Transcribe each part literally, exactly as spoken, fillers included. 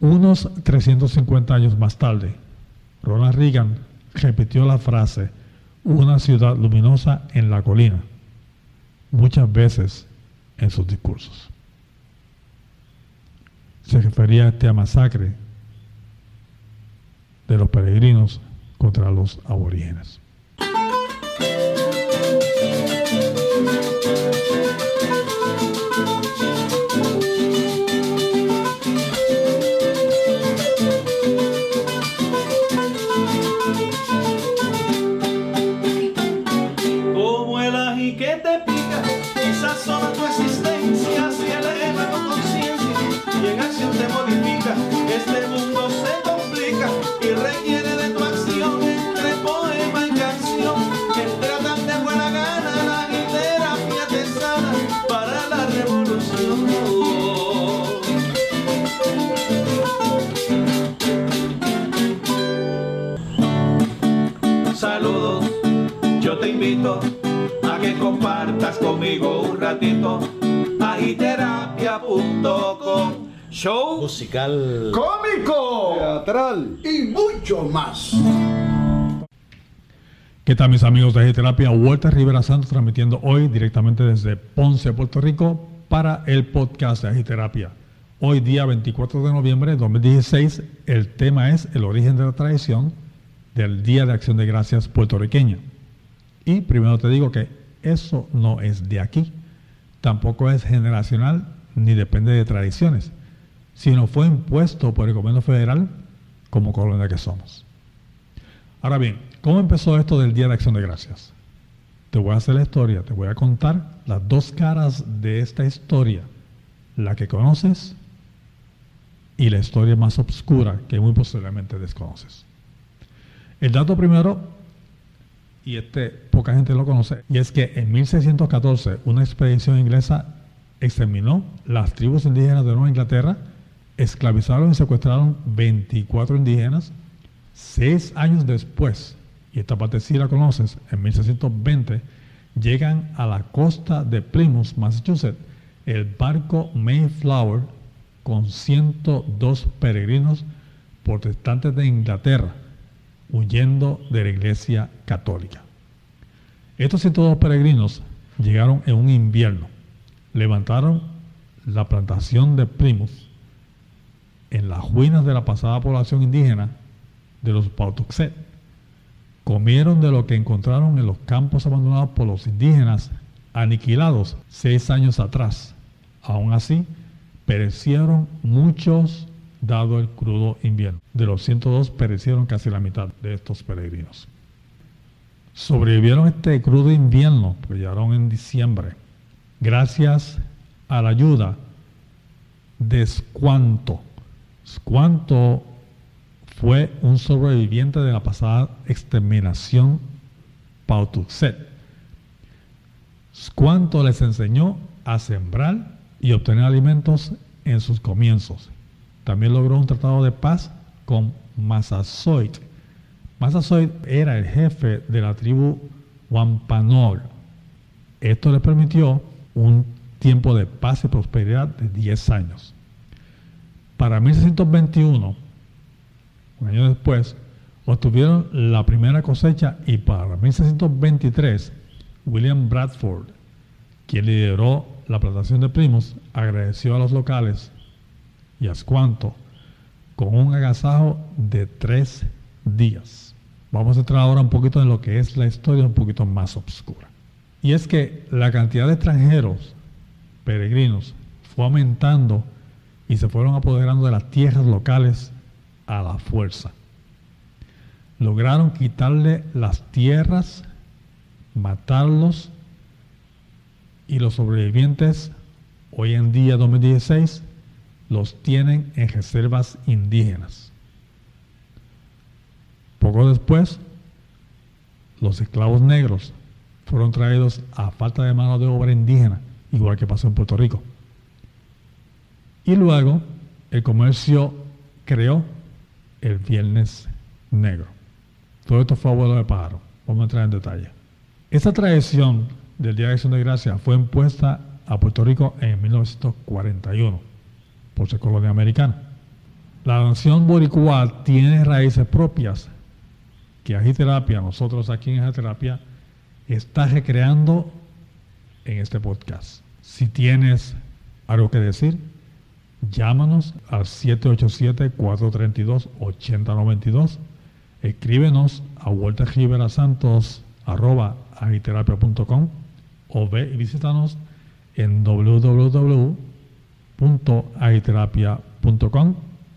Unos trescientos cincuenta años más tarde, Ronald Reagan repitió la frase "una ciudad luminosa en la colina" muchas veces en sus discursos. Se refería a esta masacre de los peregrinos contra los aborígenes. Como el ají que te pica y sazona tu existencia, si eleva tu conciencia y en acción te modifica, este mundo se complica y requiere de tu acción, entre poema y canción, que tratan de buena gana la terapia te sana para la revolución. Saludos, yo te invito a que compartas conmigo un ratito. Agiterapia punto com. Show musical, cómico, teatral y mucho más. ¿Qué tal, mis amigos de Agiterapia? Walter Rivera Santos transmitiendo hoy directamente desde Ponce, Puerto Rico, para el podcast de Agiterapia. Hoy día veinticuatro de noviembre de dos mil dieciséis, el tema es el origen de la tradición del Día de Acción de Gracias puertorriqueña. Y primero te digo que eso no es de aquí, tampoco es generacional ni depende de tradiciones, sino fue impuesto por el gobierno federal como colonia que somos. Ahora bien, ¿cómo empezó esto del Día de Acción de Gracias? Te voy a hacer la historia, te voy a contar las dos caras de esta historia, la que conoces y la historia más oscura que muy posiblemente desconoces. El dato primero, y este poca gente lo conoce, y es que en mil seiscientos catorce una expedición inglesa exterminó las tribus indígenas de Nueva Inglaterra, esclavizaron y secuestraron veinticuatro indígenas. Seis años después, y esta parte sí la conoces, en mil seiscientos veinte, llegan a la costa de Plymouth, Massachusetts, el barco Mayflower con ciento dos peregrinos protestantes de Inglaterra, huyendo de la Iglesia Católica. Estos ciento dos peregrinos llegaron en un invierno, levantaron la plantación de Plymouth en las ruinas de la pasada población indígena de los Patuxet, comieron de lo que encontraron en los campos abandonados por los indígenas aniquilados seis años atrás. Aún así, perecieron muchos dado el crudo invierno. De los ciento dos perecieron casi la mitad de estos peregrinos. Sobrevivieron este crudo invierno, porque llegaron en diciembre, gracias a la ayuda de Squanto. Squanto fue un sobreviviente de la pasada exterminación Patuxet. Squanto les enseñó a sembrar y obtener alimentos en sus comienzos. También logró un tratado de paz con Massasoit. Massasoit era el jefe de la tribu Wampanoag. Esto le permitió un tiempo de paz y prosperidad de diez años. Para mil seiscientos veintiuno, un año después, obtuvieron la primera cosecha y para mil seiscientos veintitrés, William Bradford, quien lideró la plantación de Plymouth, agradeció a los locales y a Squanto con un agasajo de tres días. Vamos a entrar ahora un poquito en lo que es la historia un poquito más oscura. Y es que la cantidad de extranjeros peregrinos fue aumentando y se fueron apoderando de las tierras locales a la fuerza. Lograron quitarle las tierras, matarlos, y los sobrevivientes, hoy en día, dos mil dieciséis, los tienen en reservas indígenas. Poco después, los esclavos negros fueron traídos a falta de mano de obra indígena, igual que pasó en Puerto Rico. Y luego, el comercio creó el Viernes Negro. Todo esto fue abuelo de pájaro. Vamos a entrar en detalle. Esta tradición del Día de Acción de Gracias fue impuesta a Puerto Rico en mil novecientos cuarenta y uno por ser colonia americana. La nación boricua tiene raíces propias que Agiterapia, nosotros aquí en Agiterapia, está recreando en este podcast. Si tienes algo que decir, llámanos al siete ocho siete, cuatro tres dos, ocho cero nueve dos. Escríbenos a walter rivera santos arroba agiterapia punto com o ve y visítanos en w w w punto agiterapia punto com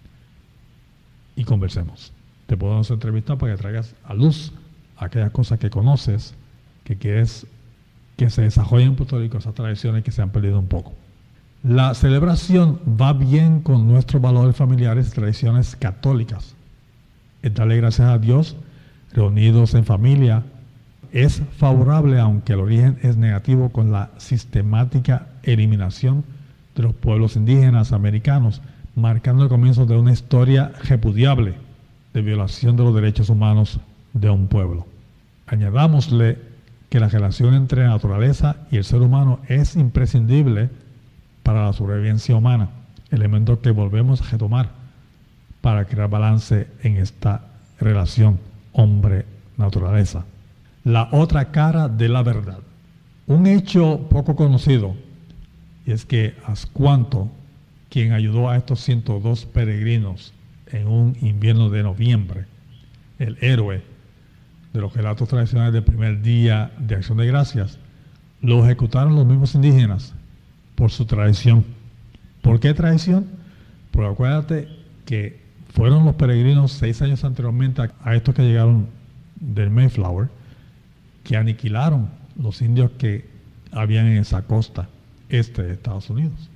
y conversemos. Te podemos entrevistar para que traigas a luz aquellas cosas que conoces, que quieres que se desarrollen en Puerto Rico, esas tradiciones que se han perdido un poco. La celebración va bien con nuestros valores familiares y tradiciones católicas. Es darle gracias a Dios, reunidos en familia. Es favorable, aunque el origen es negativo, con la sistemática eliminación de los pueblos indígenas americanos, marcando el comienzo de una historia repudiable de violación de los derechos humanos de un pueblo. Añadámosle que la relación entre la naturaleza y el ser humano es imprescindible para la sobrevivencia humana, elemento que volvemos a retomar para crear balance en esta relación hombre-naturaleza. La otra cara de la verdad. Un hecho poco conocido, y es que Ascuanto, quien ayudó a estos ciento dos peregrinos en un invierno de noviembre, el héroe de los relatos tradicionales del primer día de Acción de Gracias, lo ejecutaron los mismos indígenas por su traición. ¿Por qué traición? Porque acuérdate que fueron los peregrinos seis años anteriormente a, a estos que llegaron del Mayflower, que aniquilaron los indios que habían en esa costa este de Estados Unidos.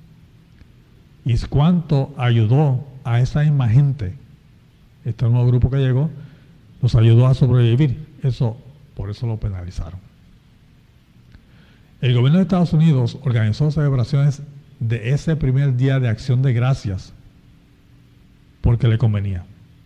Y Ascuanto ayudó a esa misma gente, este nuevo grupo que llegó, los ayudó a sobrevivir. Eso, por eso lo penalizaron. El gobierno de Estados Unidos organizó celebraciones de ese primer día de Acción de Gracias porque le convenía.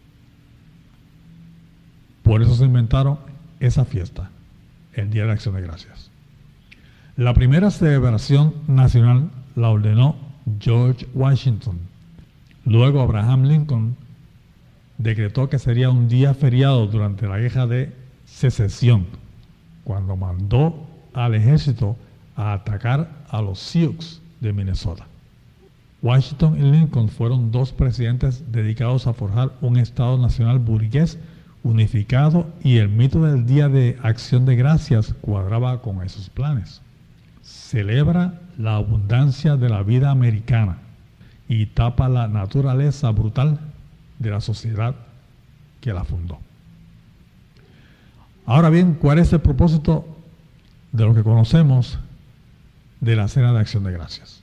Por eso se inventaron esa fiesta, el Día de Acción de Gracias. La primera celebración nacional la ordenó George Washington. Luego Abraham Lincoln decretó que sería un día feriado durante la Guerra de Secesión, cuando mandó al ejército a atacar a los Sioux de Minnesota. Washington y Lincoln fueron dos presidentes dedicados a forjar un Estado nacional burgués unificado, y el mito del Día de Acción de Gracias cuadraba con esos planes. Celebra la abundancia de la vida americana y tapa la naturaleza brutal de la sociedad que la fundó. Ahora bien, ¿cuál es el propósito de lo que conocemos de la Cena de Acción de Gracias?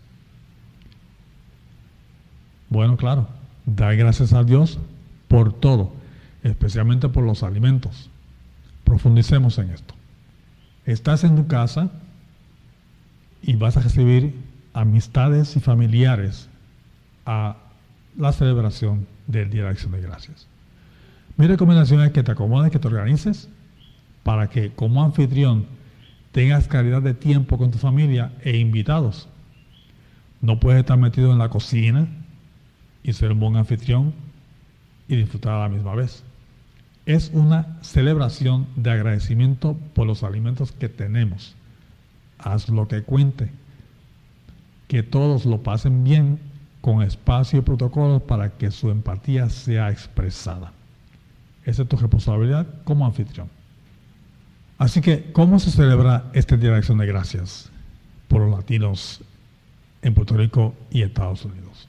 Bueno, claro, dar gracias a Dios por todo, especialmente por los alimentos. Profundicemos en esto. Estás en tu casa y vas a recibir amistades y familiares a la celebración del Día de Acción de Gracias. Mi recomendación es que te acomodes, que te organices, para que como anfitrión tengas calidad de tiempo con tu familia e invitados. No puedes estar metido en la cocina y ser un buen anfitrión y disfrutar a la misma vez. Es una celebración de agradecimiento por los alimentos que tenemos. Haz lo que cuente. Que todos lo pasen bien, con espacio y protocolos para que su empatía sea expresada. Esa es tu responsabilidad como anfitrión. Así que, ¿cómo se celebra este Día de Acción de Gracias por los latinos en Puerto Rico y Estados Unidos?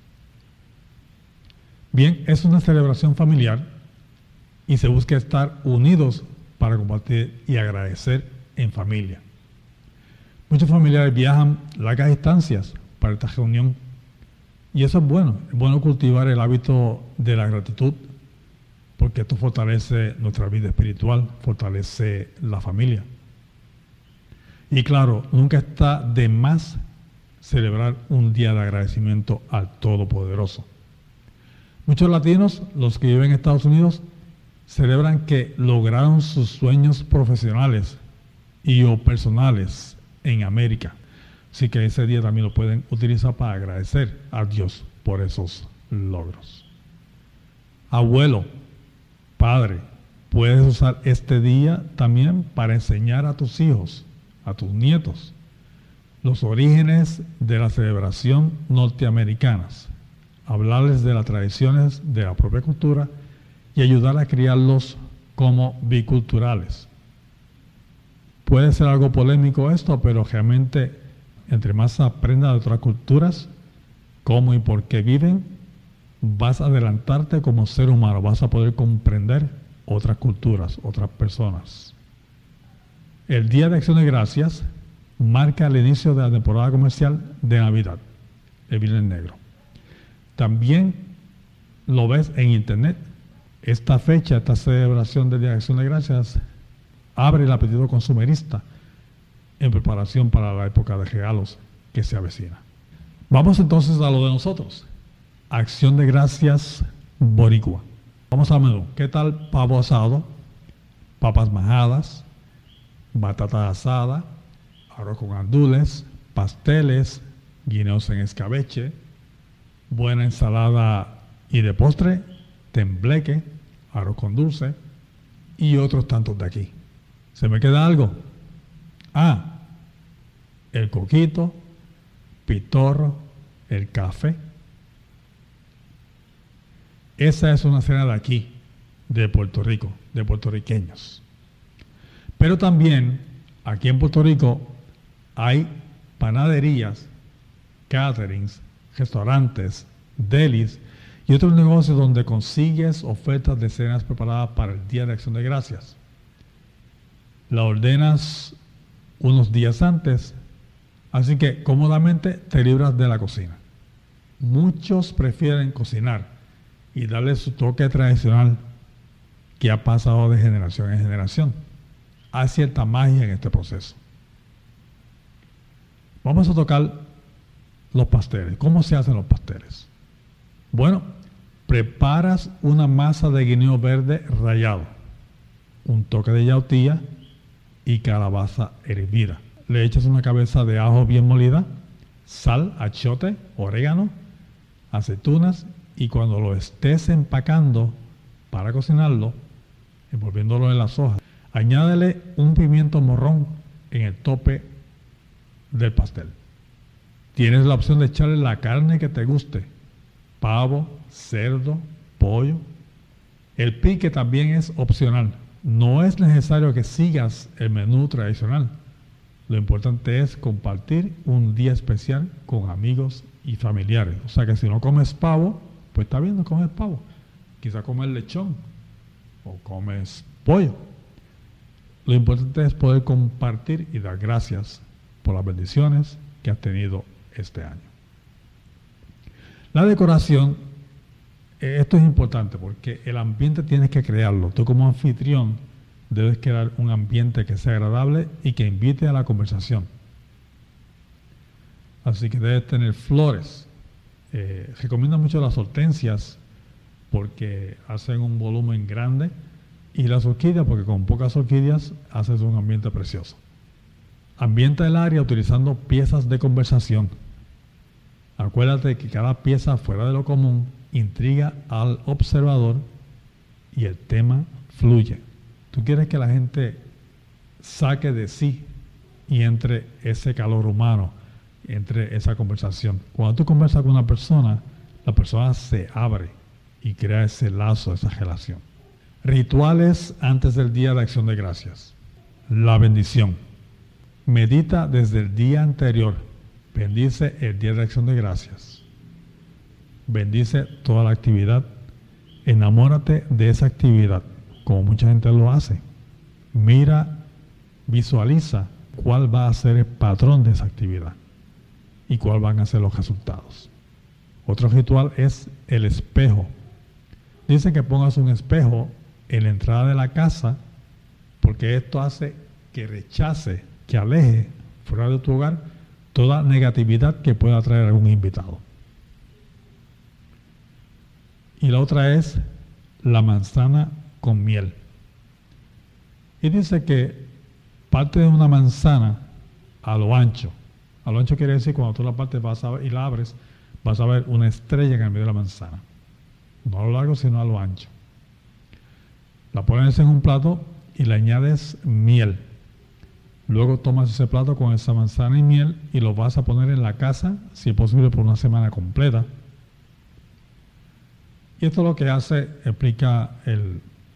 Bien, es una celebración familiar y se busca estar unidos para compartir y agradecer en familia. Muchos familiares viajan largas distancias para esta reunión y eso es bueno. Es bueno cultivar el hábito de la gratitud, porque esto fortalece nuestra vida espiritual, fortalece la familia. Y claro, nunca está de más celebrar un día de agradecimiento al Todopoderoso. Muchos latinos, los que viven en Estados Unidos, celebran que lograron sus sueños profesionales y o personales en América. Así que ese día también lo pueden utilizar para agradecer a Dios por esos logros. Abuelo, padre, puedes usar este día también para enseñar a tus hijos, a tus nietos, los orígenes de la celebración norteamericanas, hablarles de las tradiciones de la propia cultura y ayudar a criarlos como biculturales. Puede ser algo polémico esto, pero realmente entre más aprendas de otras culturas, cómo y por qué viven, vas a adelantarte como ser humano, vas a poder comprender otras culturas, otras personas. El Día de Acción de Gracias marca el inicio de la temporada comercial de Navidad, el Viernes Negro. También lo ves en internet. Esta fecha, esta celebración del Día de Acción de Gracias abre el apetito consumerista en preparación para la época de regalos que se avecina. Vamos entonces a lo de nosotros. Acción de Gracias boricua. Vamos al menú. ¿Qué tal pavo asado, papas majadas, batata asada, arroz con gandules, pasteles, guineos en escabeche, buena ensalada y de postre, tembleque, arroz con dulce y otros tantos de aquí? ¿Se me queda algo? Ah, el coquito, pitorro, el café. Esa es una cena de aquí, de Puerto Rico, de puertorriqueños. Pero también aquí en Puerto Rico hay panaderías, caterings, restaurantes, delis y otros negocios donde consigues ofertas de cenas preparadas para el Día de Acción de Gracias. La ordenas unos días antes, así que cómodamente te libras de la cocina. Muchos prefieren cocinar y darle su toque tradicional que ha pasado de generación en generación. Hay cierta magia en este proceso. Vamos a tocar los pasteles. ¿Cómo se hacen los pasteles? Bueno, preparas una masa de guineo verde rallado, un toque de yautía y calabaza hervida. Le echas una cabeza de ajo bien molida, sal, achiote, orégano, aceitunas, y cuando lo estés empacando para cocinarlo, envolviéndolo en las hojas, añádele un pimiento morrón en el tope del pastel. Tienes la opción de echarle la carne que te guste, pavo, cerdo, pollo. El pique también es opcional. No es necesario que sigas el menú tradicional. Lo importante es compartir un día especial con amigos y familiares. O sea que si no comes pavo, pues está bien, no comes pavo. Quizá comes lechón o comes pollo. Lo importante es poder compartir y dar gracias por las bendiciones que has tenido este año. La decoración, eh, esto es importante porque el ambiente tienes que crearlo. Tú como anfitrión debes crear un ambiente que sea agradable y que invite a la conversación. Así que debes tener flores. Eh, recomiendo mucho las hortensias porque hacen un volumen grande, y las orquídeas porque con pocas orquídeas haces un ambiente precioso. Ambienta el área utilizando piezas de conversación. Acuérdate que cada pieza fuera de lo común intriga al observador y el tema fluye. Tú quieres que la gente saque de sí y entre ese calor humano, entre esa conversación. Cuando tú conversas con una persona, la persona se abre y crea ese lazo, esa relación. Rituales antes del Día de Acción de Gracias. La bendición. Medita desde el día anterior. Bendice el Día de Acción de Gracias. Bendice toda la actividad. Enamórate de esa actividad, como mucha gente lo hace. Mira, visualiza cuál va a ser el patrón de esa actividad y cuáles van a ser los resultados. Otro ritual es el espejo. Dicen que pongas un espejo en la entrada de la casa porque esto hace que rechace, que aleje fuera de tu hogar toda negatividad que pueda traer algún invitado. Y la otra es la manzana con miel. Y dice que parte de una manzana a lo ancho. A lo ancho quiere decir cuando tú la partes vas a ver, y la abres, vas a ver una estrella en el medio de la manzana. no a lo largo sino a lo ancho. La pones en un plato y le añades miel. Luego tomas ese plato con esa manzana y miel y lo vas a poner en la casa, si es posible por una semana completa. Y esto lo que hace, explica el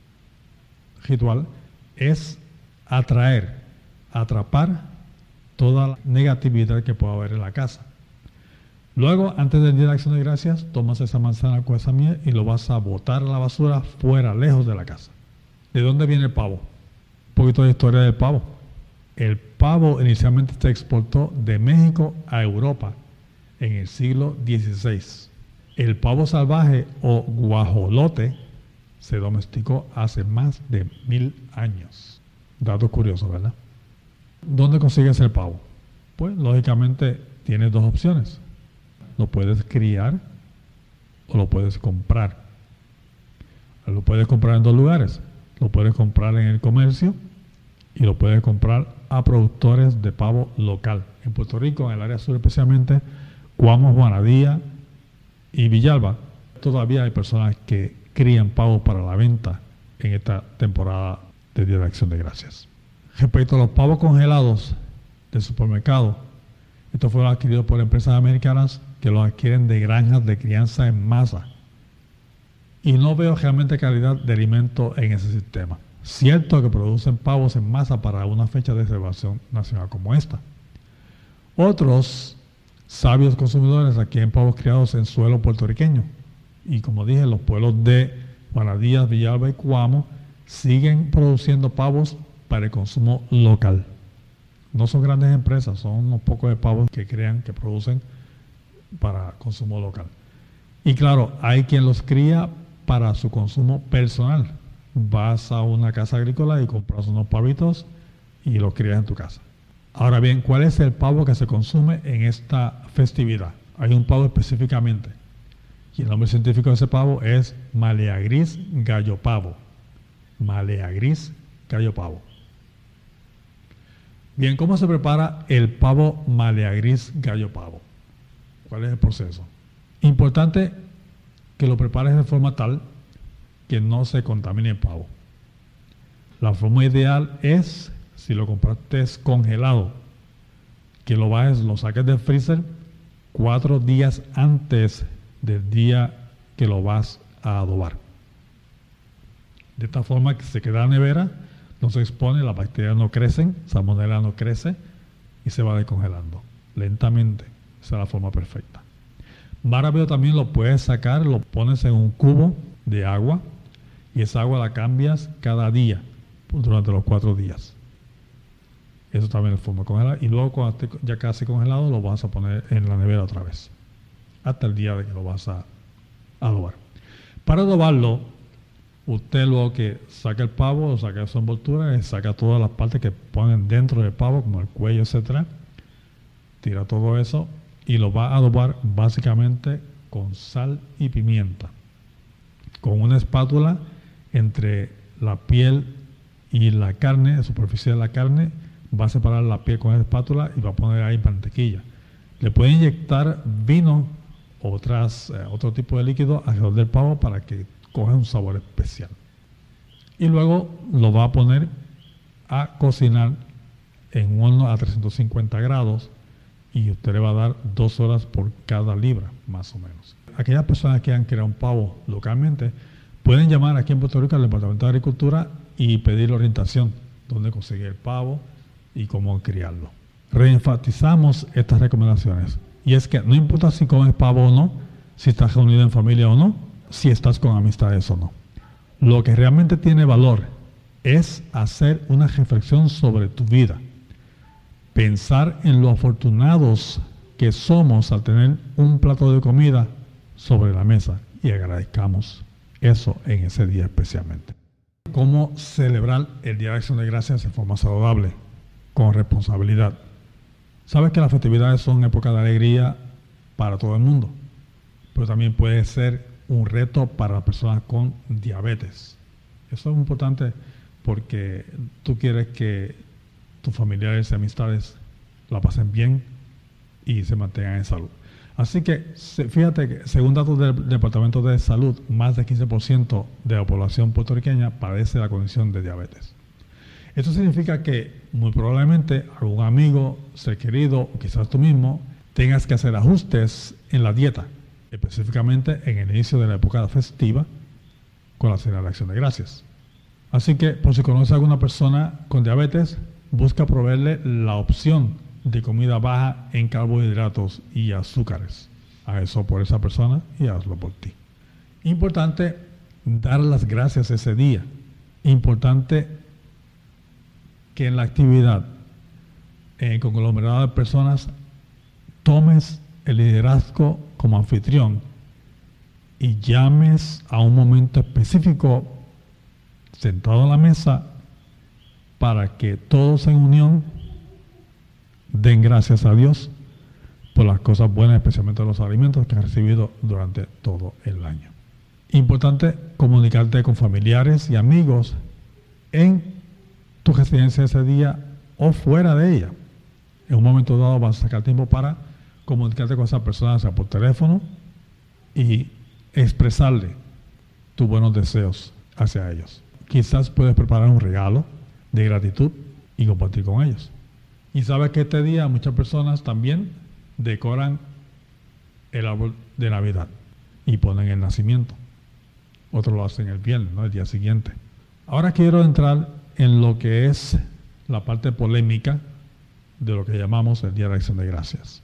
ritual, es atraer, atrapar toda la negatividad que pueda haber en la casa. Luego, antes del Día de Acción de Gracias, tomas esa manzana con esa miel y lo vas a botar a la basura fuera, lejos de la casa. ¿De dónde viene el pavo? Un poquito de historia del pavo. El pavo inicialmente se exportó de México a Europa en el siglo dieciséis. El pavo salvaje o guajolote se domesticó hace más de mil años. Dato curioso, ¿verdad? ¿Dónde consigues el pavo? Pues lógicamente tienes dos opciones. Lo puedes criar o lo puedes comprar. Lo puedes comprar en dos lugares. Lo puedes comprar en el comercio y lo puedes comprar a productores de pavo local. En Puerto Rico, en el área sur especialmente, Cuamo, Juanadía y Villalba, todavía hay personas que crían pavos para la venta en esta temporada de Día de Acción de Gracias. Respecto a los pavos congelados del supermercado, estos fueron adquiridos por empresas americanas que los adquieren de granjas de crianza en masa. Y no veo realmente calidad de alimento en ese sistema. Cierto que producen pavos en masa para una fecha de celebración nacional como esta. Otros sabios consumidores adquieren pavos criados en suelo puertorriqueño. Y como dije, los pueblos de Juanadías, Villalba y Cuamo siguen produciendo pavos para el consumo local. No son grandes empresas, son unos pocos de pavos que crean, que producen para consumo local. Y claro, hay quien los cría para su consumo personal. Vas a una casa agrícola y compras unos pavitos y los crías en tu casa. Ahora bien, ¿cuál es el pavo que se consume en esta festividad? Hay un pavo específicamente. Y el nombre científico de ese pavo es Malea gris gallo pavo. Malea gris gallo pavo. Bien, ¿cómo se prepara el pavo Malea gris gallo pavo? ¿Cuál es el proceso? Importante que lo prepares de forma tal que no se contamine el pavo. La forma ideal es, si lo compraste congelado, que lo bajes, lo saques del freezer cuatro días antes del día que lo vas a adobar. De esta forma que se queda en la nevera, no se expone, las bacterias no crecen, salmonella no crece y se va descongelando lentamente. Esa es la forma perfecta. Más rápido también lo puedes sacar, lo pones en un cubo de agua y esa agua la cambias cada día durante los cuatro días. Eso también es forma congelada y luego cuando esté ya casi congelado lo vas a poner en la nevera otra vez hasta el día de que lo vas a adobar. Para adobarlo, usted luego que saca el pavo, saca su envoltura, saca todas las partes que ponen dentro del pavo como el cuello, etcétera, tira todo eso y lo va a adobar básicamente con sal y pimienta. Con una espátula entre la piel y la carne, la superficie de la carne, va a separar la piel con la espátula y va a poner ahí mantequilla. Le puede inyectar vino o otras, eh, otro tipo de líquido alrededor del pavo para que coja un sabor especial. Y luego lo va a poner a cocinar en un horno a trescientos cincuenta grados y usted le va a dar dos horas por cada libra, más o menos. Aquellas personas que han creado un pavo localmente pueden llamar aquí en Puerto Rico al Departamento de Agricultura y pedir orientación, dónde conseguir el pavo y cómo criarlo. Reenfatizamos estas recomendaciones y es que no importa si comes pavo o no, si estás reunido en familia o no, si estás con amistades o no. Lo que realmente tiene valor es hacer una reflexión sobre tu vida. Pensar en lo afortunados que somos al tener un plato de comida sobre la mesa y agradezcamos eso en ese día especialmente. ¿Cómo celebrar el Día de Acción de Gracias de forma saludable, con responsabilidad? Sabes que las festividades son época de alegría para todo el mundo, pero también puede ser un reto para las personas con diabetes. Eso es importante porque tú quieres que tus familiares y amistades la pasen bien y se mantengan en salud. Así que fíjate que según datos del Departamento de Salud, más del quince por ciento de la población puertorriqueña padece la condición de diabetes. Esto significa que muy probablemente algún amigo, ser querido o quizás tú mismo tengas que hacer ajustes en la dieta, específicamente en el inicio de la época festiva con la Cena de Acción de Gracias. Así que por si conoces a alguna persona con diabetes, busca proveerle la opción de comida baja en carbohidratos y azúcares. Haz eso por esa persona y hazlo por ti. Importante dar las gracias ese día. Importante que en la actividad, en el conglomerado de personas, tomes el liderazgo como anfitrión y llames a un momento específico sentado a la mesa para que todos en unión den gracias a Dios por las cosas buenas, especialmente los alimentos que han recibido durante todo el año. Importante comunicarte con familiares y amigos en tu residencia ese día o fuera de ella. En un momento dado vas a sacar tiempo para comunicarte con esas personas, sea por teléfono, y expresarle tus buenos deseos hacia ellos. Quizás puedes preparar un regalo de gratitud y compartir con ellos. Y sabes que este día muchas personas también decoran el árbol de Navidad y ponen el nacimiento. Otros lo hacen el viernes, ¿no? El día siguiente. Ahora quiero entrar en lo que es la parte polémica de lo que llamamos el Día de Acción de Gracias.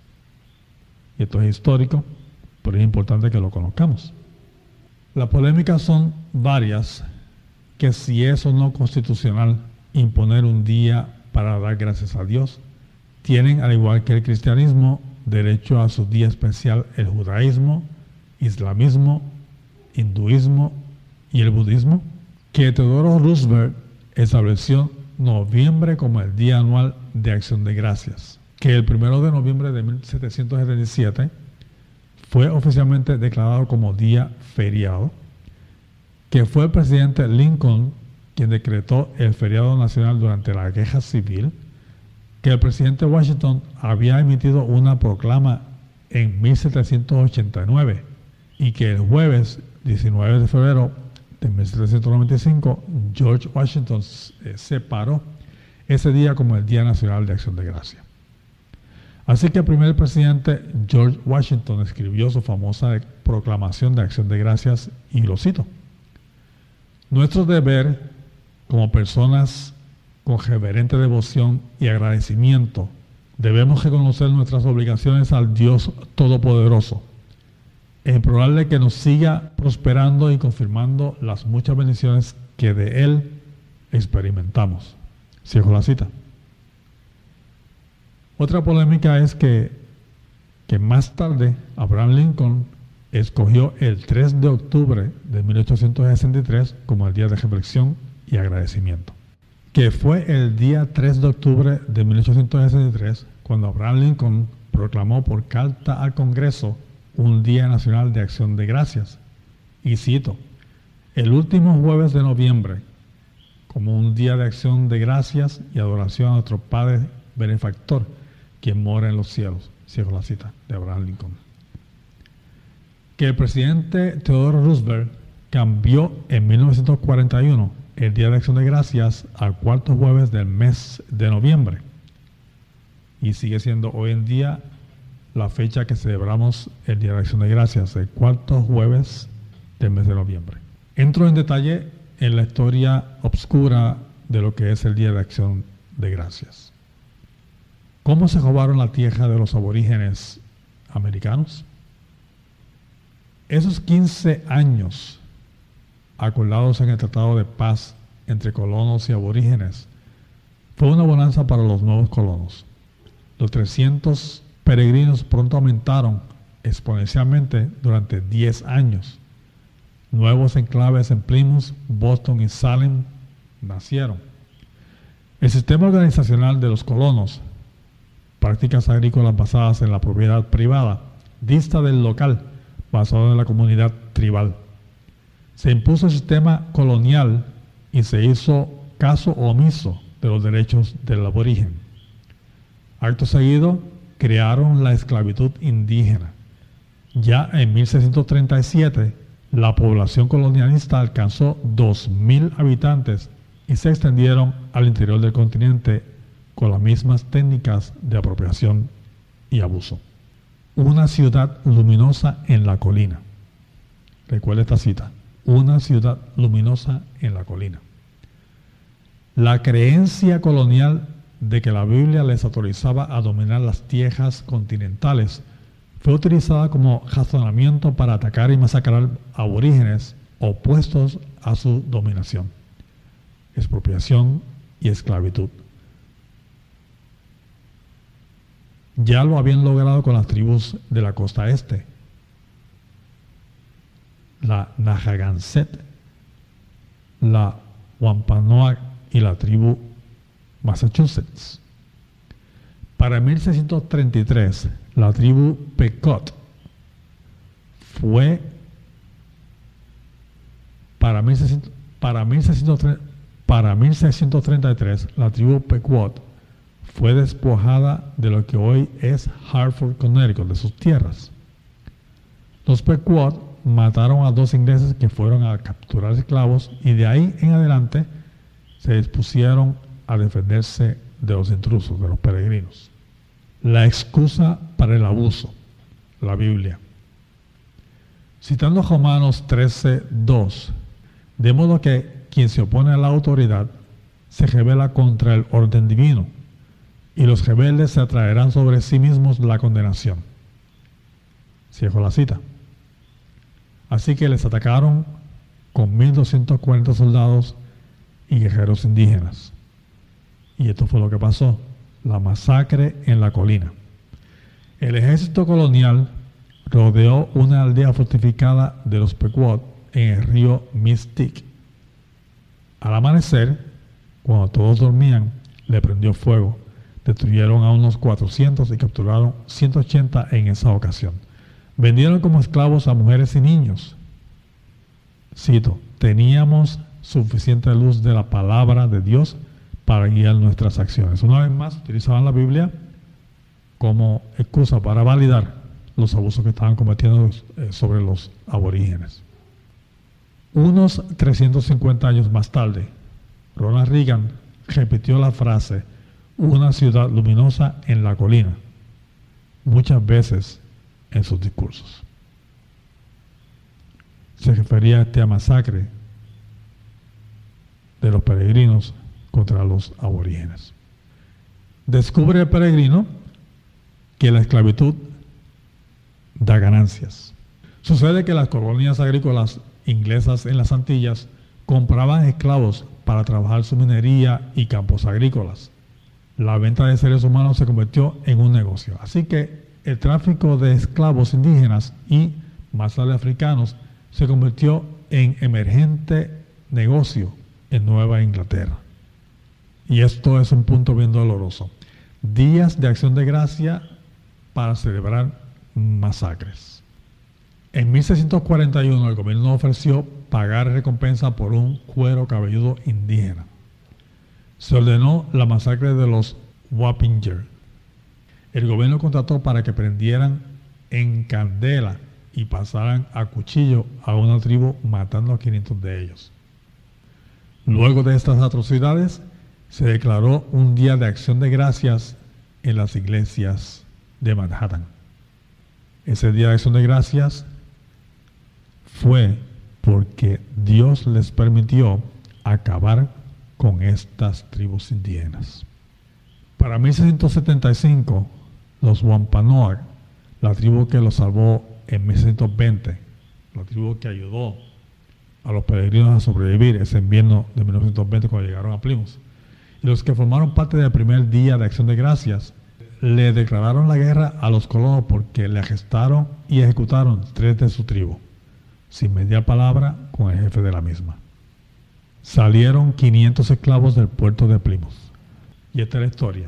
Y esto es histórico, pero es importante que lo conozcamos. Las polémicas son varias, que si es o no constitucional imponer un día para dar gracias a Dios. Tienen, al igual que el cristianismo, derecho a su día especial el judaísmo, islamismo, hinduismo y el budismo, que Theodore Roosevelt estableció noviembre como el Día Anual de Acción de Gracias, que el primero de noviembre de mil setecientos setenta y siete fue oficialmente declarado como día feriado, que fue el presidente Lincoln quien decretó el feriado nacional durante la Guerra Civil, que el presidente Washington había emitido una proclama en mil setecientos ochenta y nueve y que el jueves diecinueve de febrero de mil setecientos noventa y cinco George Washington eh, separó ese día como el Día Nacional de Acción de Gracias. Así que el primer presidente George Washington escribió su famosa proclamación de Acción de Gracias y lo cito: nuestro deber como personas con reverente devoción y agradecimiento, debemos reconocer nuestras obligaciones al Dios Todopoderoso, e implorarle que nos siga prosperando y confirmando las muchas bendiciones que de Él experimentamos. Cierro la cita. Otra polémica es que, que más tarde Abraham Lincoln escogió el tres de octubre de mil ochocientos sesenta y tres como el día de reflexión y agradecimiento, que fue el día tres de octubre de mil ochocientos sesenta y tres cuando Abraham Lincoln proclamó por carta al Congreso un Día Nacional de Acción de Gracias. Y cito: el último jueves de noviembre, como un día de acción de gracias y adoración a nuestro Padre benefactor, quien mora en los cielos. Cierro la cita de Abraham Lincoln. Que el presidente Theodore Roosevelt cambió en mil novecientos cuarenta y uno el Día de Acción de Gracias al cuarto jueves del mes de noviembre. Y sigue siendo hoy en día la fecha que celebramos el Día de Acción de Gracias, el cuarto jueves del mes de noviembre. Entro en detalle en la historia obscura de lo que es el Día de Acción de Gracias. ¿Cómo se robaron la tierra de los aborígenes americanos? Esos quince años acordados en el Tratado de Paz entre colonos y aborígenes fue una bonanza para los nuevos colonos. Los trescientos peregrinos pronto aumentaron exponencialmente durante diez años. Nuevos enclaves en Plymouth, Boston y Salem nacieron. El sistema organizacional de los colonos, prácticas agrícolas basadas en la propiedad privada, dista del local, basado en la comunidad tribal. Se impuso el sistema colonial y se hizo caso omiso de los derechos del aborigen. Acto seguido, crearon la esclavitud indígena, Ya en mil seiscientos treinta y siete, la población colonialista alcanzó dos mil habitantes y se extendieron al interior del continente con las mismas técnicas de apropiación y abuso. Una ciudad luminosa en la colina. Recuerda esta cita. Una ciudad luminosa en la colina. La creencia colonial de que la Biblia les autorizaba a dominar las tierras continentales fue utilizada como razonamiento para atacar y masacrar aborígenes opuestos a su dominación, expropiación y esclavitud. Ya lo habían logrado con las tribus de la costa este, la Narragansett, la Wampanoag y la tribu Massachusetts. Para mil seiscientos treinta y tres, la tribu Pequot fue para, mil seiscientos, para, mil seiscientos, para mil seiscientos treinta y tres la tribu Pequot fue despojada de lo que hoy es Hartford, Connecticut, de sus tierras. Los Pequot mataron a dos ingleses que fueron a capturar esclavos y de ahí en adelante se dispusieron a defenderse de los intrusos, de los peregrinos. La excusa para el abuso, la Biblia. Citando Romanos trece, dos, de modo que quien se opone a la autoridad se rebela contra el orden divino, y los rebeldes se atraerán sobre sí mismos la condenación. Cierro la cita. Así que les atacaron con mil doscientos cuarenta soldados y guerreros indígenas. Y esto fue lo que pasó, la masacre en la colina. El ejército colonial rodeó una aldea fortificada de los Pequot en el río Mystic. Al amanecer, cuando todos dormían, le prendió fuego. Destruyeron a unos cuatrocientos y capturaron ciento ochenta en esa ocasión. Vendieron como esclavos a mujeres y niños. Cito, teníamos suficiente luz de la palabra de Dios para guiar nuestras acciones. Una vez más, utilizaban la Biblia como excusa para validar los abusos que estaban cometiendo sobre los aborígenes. Unos trescientos cincuenta años más tarde, Ronald Reagan repitió la frase una ciudad luminosa en la colina muchas veces en sus discursos. Se refería a esta masacre de los peregrinos contra los aborígenes. Descubre el peregrino que la esclavitud da ganancias. Sucede que las colonias agrícolas inglesas en las Antillas compraban esclavos para trabajar su minería y campos agrícolas. La venta de seres humanos se convirtió en un negocio. Así que el tráfico de esclavos indígenas y más tarde africanos se convirtió en emergente negocio en Nueva Inglaterra. Y esto es un punto bien doloroso. Días de acción de gracia para celebrar masacres. En mil seiscientos cuarenta y uno el gobierno ofreció pagar recompensa por un cuero cabelludo indígena. Se ordenó la masacre de los Wappinger. El gobierno contrató para que prendieran en candela y pasaran a cuchillo a una tribu matando a quinientos de ellos. Luego de estas atrocidades, se declaró un día de acción de gracias en las iglesias de Manhattan. Ese día de acción de gracias fue porque Dios les permitió acabar con estas tribus indígenas. Para mil seiscientos setenta y cinco, los Wampanoag, la tribu que los salvó en mil seiscientos veinte, la tribu que ayudó a los peregrinos a sobrevivir ese invierno de mil novecientos veinte cuando llegaron a Plymouth, y los que formaron parte del primer día de acción de gracias, le declararon la guerra a los colonos porque le arrestaron y ejecutaron tres de su tribu, sin mediar palabra con el jefe de la misma. Salieron quinientos esclavos del puerto de Plymouth. Y esta es la historia.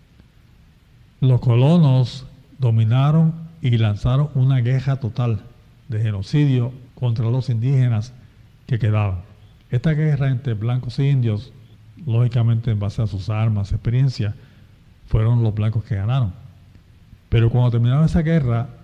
Los colonos dominaron y lanzaron una guerra total de genocidio contra los indígenas que quedaban. Esta guerra entre blancos e indios, lógicamente en base a sus armas, experiencia, fueron los blancos que ganaron. Pero cuando terminaron esa guerra,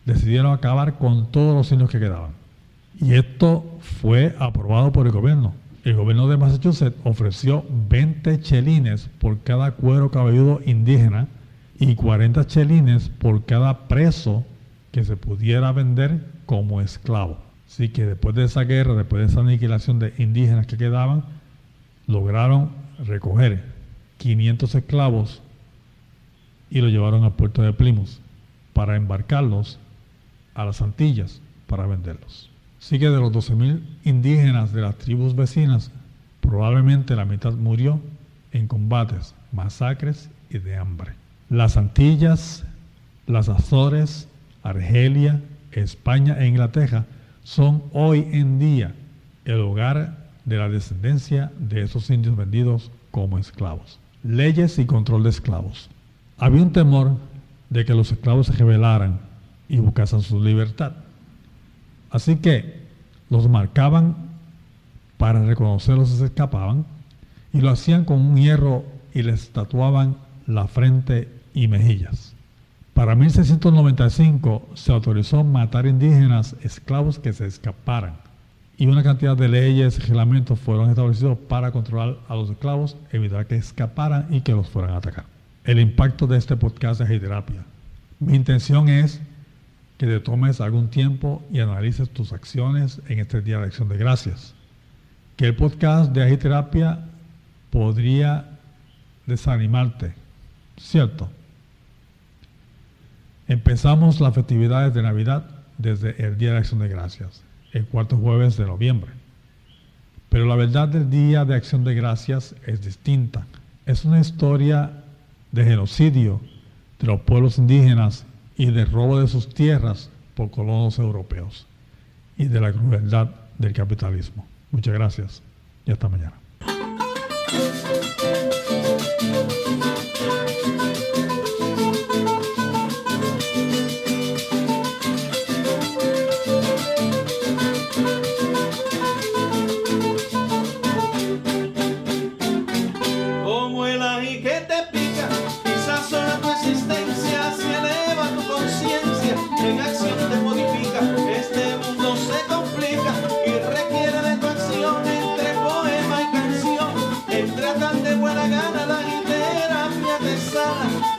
decidieron acabar con todos los indios que quedaban. Y esto fue aprobado por el gobierno. El gobierno de Massachusetts ofreció veinte chelines por cada cuero cabelludo indígena y cuarenta chelines por cada preso que se pudiera vender como esclavo. Así que después de esa guerra, después de esa aniquilación de indígenas que quedaban, lograron recoger quinientos esclavos y los llevaron al puerto de Plymouth para embarcarlos a las Antillas para venderlos. Así que de los doce mil indígenas de las tribus vecinas, probablemente la mitad murió en combates, masacres y de hambre. Las Antillas, las Azores, Argelia, España e Inglaterra son hoy en día el hogar de la descendencia de esos indios vendidos como esclavos. Leyes y control de esclavos. Había un temor de que los esclavos se rebelaran y buscasen su libertad. Así que los marcaban para reconocerlos si se escapaban y lo hacían con un hierro y les tatuaban la frente y mejillas. Para mil seiscientos noventa y cinco se autorizó matar indígenas esclavos que se escaparan y una cantidad de leyes y reglamentos fueron establecidos para controlar a los esclavos, evitar que escaparan y que los fueran a atacar. El impacto de este podcast de Agiterapia. Mi intención es que te tomes algún tiempo y analices tus acciones en este Día de Acción de Gracias. Que el podcast de Agiterapia podría desanimarte, ¿cierto? Empezamos las festividades de Navidad desde el Día de Acción de Gracias, el cuarto jueves de noviembre. Pero la verdad del Día de Acción de Gracias es distinta. Es una historia de genocidio de los pueblos indígenas y de robo de sus tierras por colonos europeos y de la crueldad del capitalismo. Muchas gracias y hasta mañana. Como el ají que te pica y sazona tu existencia, se eleva tu conciencia, en acción te modifica. Este mundo se complica y requiere de tu acción, entre poema y canción, entre tan de buena gana la agiterapia te sana.